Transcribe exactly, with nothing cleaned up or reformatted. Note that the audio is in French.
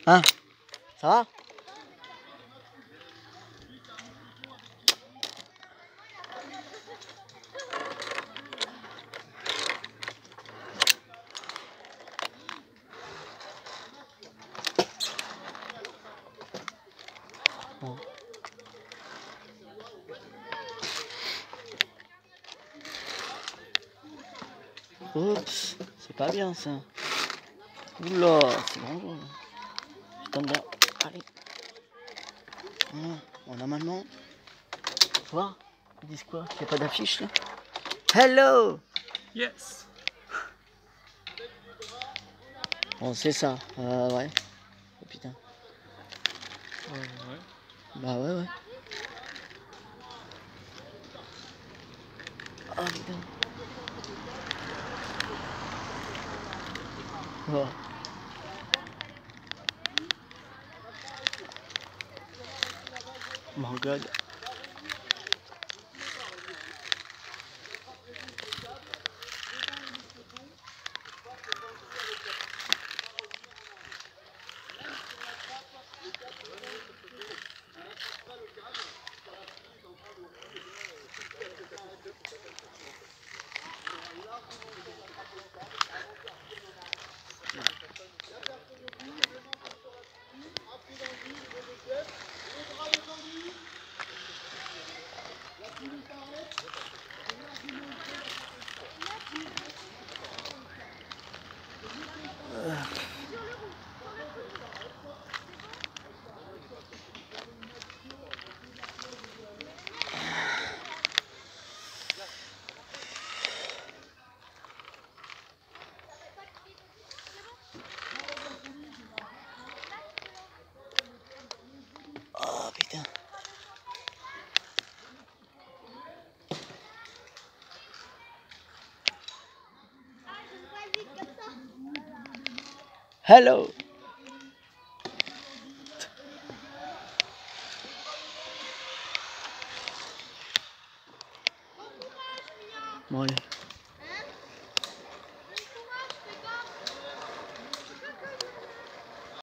Hein? Ça va? Bon. Oups, c'est pas bien ça. Oula, c'est dangereux. Je tombe là. Allez. Voilà, normalement. Tu vois? Ils disent quoi? Il n'y a pas d'affiche là? Hello! Yes! Bon, c'est ça. Euh, ouais. Oh putain. Ouais, ouais. Bah ouais, ouais. Oh putain. Oh. My God. Oh putain. Hello.